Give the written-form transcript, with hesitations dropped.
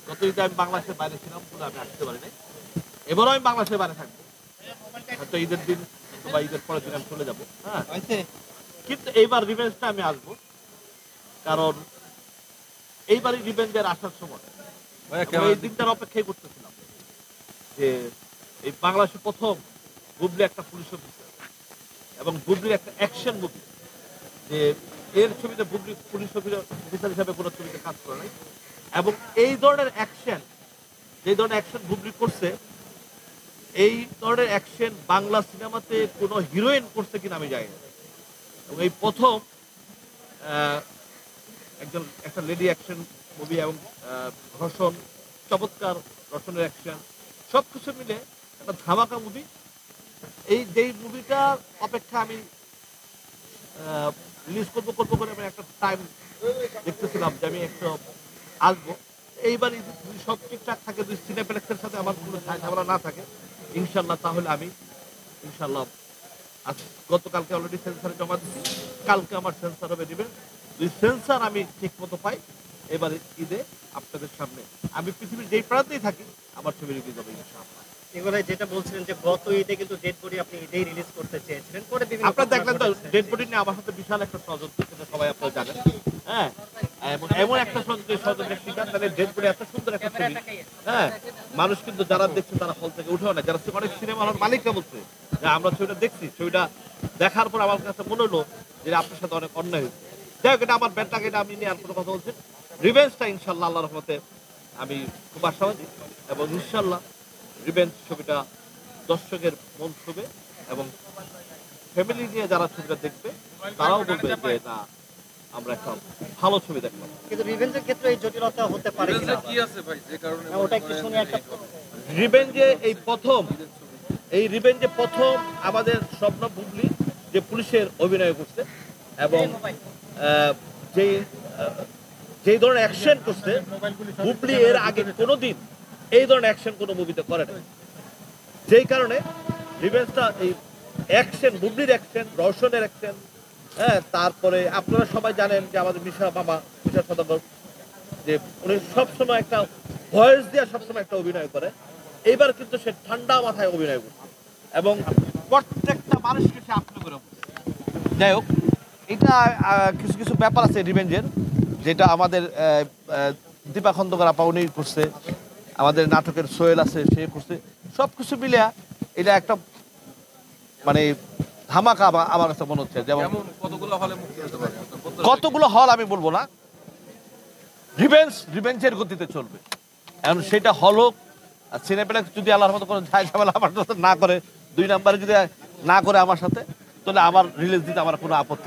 গত ঈদে আমি বাংলাদেশের বাইরে ছিলাম বলে আমি আসতে পারি নাই। এবারও আমি বাংলাদেশের বাইরে থাকবো, হয়তো ঈদের দিন বা ঈদের পরের দিন আমি চলে যাবো। হ্যাঁ, কিন্তু এইবার রিভেঞ্জটা আমি আসবো, কারণ এইবারই রিভেঞ্জের আসার সময় এই দিনটার অপেক্ষাই করতেছিলাম যে এই বাংলাদেশে প্রথম বুবলি একটা পুলিশ অফিসার এবং বুবলির একটা অ্যাকশন মুভি, যে এর ছবিতে বুবলি পুলিশ অফিসার হিসাবে কোনো ছবিতে কাজ করে নাই, এবং এই ধরনের অ্যাকশন, যে ধরনের অ্যাকশন বুবলি করছে, এই ধরনের অ্যাকশন বাংলা সিনেমাতে কোনো হিরোইন করছে কিনা আমি জানি না। এবং এই প্রথম একটা লেডি অ্যাকশন মুভি এবং ধর্ষণ, চমৎকার ধর্ষণের অ্যাকশন, সব কিছু মিলে একটা ধামাকা মুভি। এই যেই মুভিটার অপেক্ষা আমি রিলিজ করবো করে আমি একটা টাইম দেখতেছিলাম যে আমি একটু আসবো। এইবার যদি সব ঠিকঠাক থাকে, যদি সিনেপ্লেক্সের সাথে আমার কোনো ঝামেলা না থাকে ইনশাল্লাহ, তাহলে আমি ইনশাল্লাহ গতকালকে অলরেডি সেন্সারে জমা দিচ্ছি, কালকে আমার সেন্সার হবে দিবেন। যদি সেন্সার আমি ঠিক মতো পাই, এবারে ঈদে আপনাদের সামনে আমি পৃথিবীর যেই প্রান্তেই থাকি আমার ছবি রিলিজ হবে ইনশাআল্লাহ। এগুলো যেটা বলছিলেন যে গত ঈদে কিন্তু ডেড বডি আপনি ঈদেই রিলিজ করতে চেয়েছিলেন, পরে আপনারা দেখলেন তো ডেড বডি নিয়ে আমার সাথে বিশাল একটা ষড়যন্ত্র, সেটা সবাই আপনারা জানেন। হ্যাঁ, এমন একটা ষড়যন্ত্রের শিকার, তাহলে ডেড বডি এত সুন্দর একটা ছবি। হ্যাঁ, মানুষ কিন্তু যারা দেখছে তারা হল থেকে উঠেও না, যারা অনেক সিনেমা হল মালিকরা বলছে যে আমরা ছবিটা দেখছি, ছবিটা দেখার পর আমার কাছে মনে হলো যে আপনার সাথে অনেক অন্যায় হয়েছে। যাই হোক, এটা আমার ব্যাটটাকে এটা আমি নিয়ে আর কোনো কথা বলছি। রিভেঞ্জটা ইনশাল্লাহ আল্লাহর রহমতে আমি খুব আশাবাদী, এবং ইনশাল্লাহ রিভেঞ্জ ছবিটা দর্শকের মন ছুবে, এবং ফ্যামিলি নিয়ে যারা ছবিটা দেখবে তারাও বলবে যে না, আমরা একটা ভালো ছবি দেখলাম। কিন্তু রিভেঞ্জের ক্ষেত্রে এই জটিলতা হতে পারে কিনা, কি আছে ভাই যে কারণে ওটা একটু শুনে একটা রিভেঞ্জে এই রিভেঞ্জে প্রথম আমাদের স্বপ্ন বুবলি যে পুলিশের অভিনয় করছে, এবং যেই যেই ধরনের অ্যাকশন করছে বুবলি এর আগে কোনোদিন এই ধরনের অ্যাকশন কোনো মুভিতে করে না। যেই কারণে রিভেঞ্জটা এই অ্যাকশন, বুবলির অ্যাকশন, রওশনের অ্যাকশন, হ্যাঁ, তারপরে আপনারা সবাই জানেন যে আমাদের মিশা সদাগর, যে উনি সবসময় একটা ভয়েস দিয়ে সবসময় একটা অভিনয় করে। এইবার কিন্তু সে ঠান্ডা মাথায় অভিনয় করছে এবং প্রত্যেকটা মানুষকে সে আপনি করে বলছে। যাই হোক, এটা কিছু কিছু ব্যাপার আছে রিভেঞ্জের, যেটা আমাদের দীপা খন্দকার আপা উনি করছে, আমাদের নাটকের সোহেল আছে সে করছে, সব কিছু মিলে এটা একটা মানে ধামাকা আমার কাছে মনে হচ্ছে। যেমন কতগুলো হল আমি বলবো না, রিভেঞ্জের গতিতে চলবে। এখন সেটা হল হোক আর সিনেপ্লেক্স যদি আল্লাহর মতো কোনো ঝামেলা আমার সাথে না করে, 2 নম্বরে যদি না করে আমার সাথে, তাহলে আমার রিলিজ দিতে আমার কোনো আপত্তি